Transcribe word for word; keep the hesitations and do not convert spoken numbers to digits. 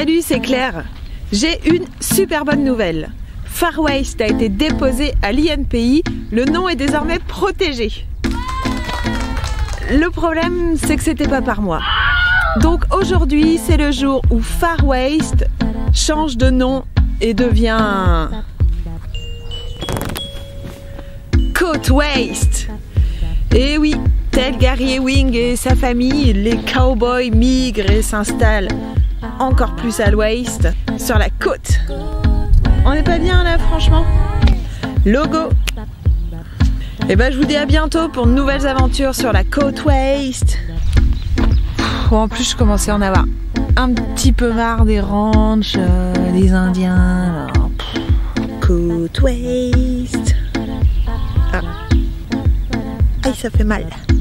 Salut, c'est Claire. J'ai une super bonne nouvelle. Far West a été déposé à l'I N P I. Le nom est désormais protégé. Le problème, c'est que c'était pas par moi. Donc aujourd'hui, c'est le jour où Far West change de nom et devient Côte West. Et oui, tel Gary Ewing et sa famille, les cowboys migrent et s'installent encore plus à l'ouest, sur la côte. On n'est pas bien là, franchement. Logo. Et ben je vous dis à bientôt pour de nouvelles aventures sur la côte ouest. En plus, je commençais à en avoir un petit peu marre des ranchs, euh, des Indiens. Alors, côte ouest. Ah. Aïe, ça fait mal.